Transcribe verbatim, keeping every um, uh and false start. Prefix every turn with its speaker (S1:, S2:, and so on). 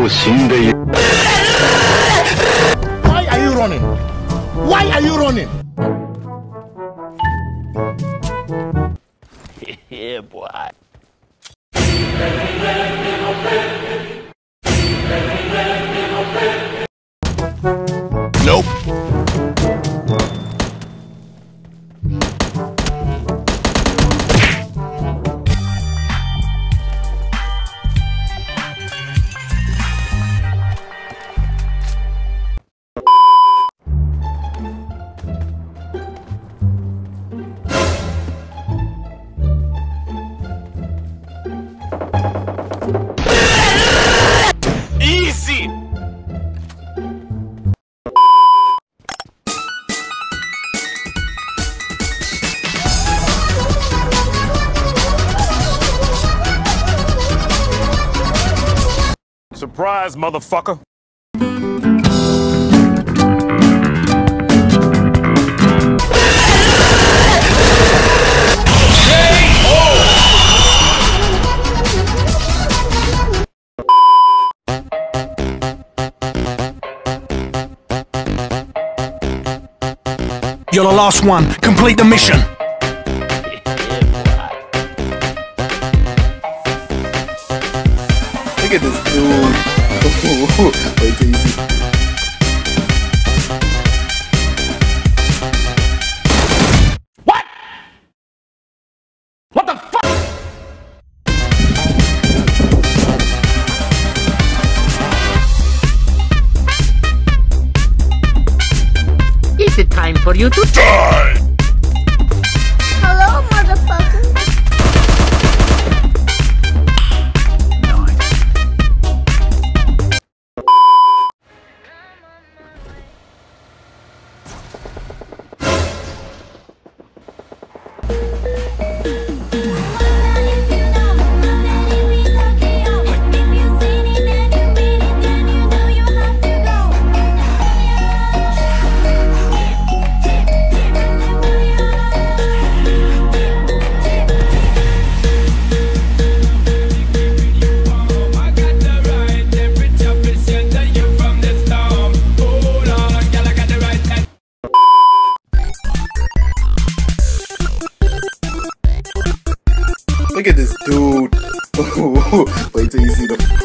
S1: Why are you running? Why are you running?
S2: Yeah, boy.
S1: Nope.
S2: Easy! Surprise, motherfucker!
S3: You're the last one. Complete the mission.
S1: Look at this dude. Wait till you see.
S2: What? What the fuck?
S4: Is it time for you to
S2: Die!
S5: Hello, motherfucker.
S1: Look at this dude. Wait till you see the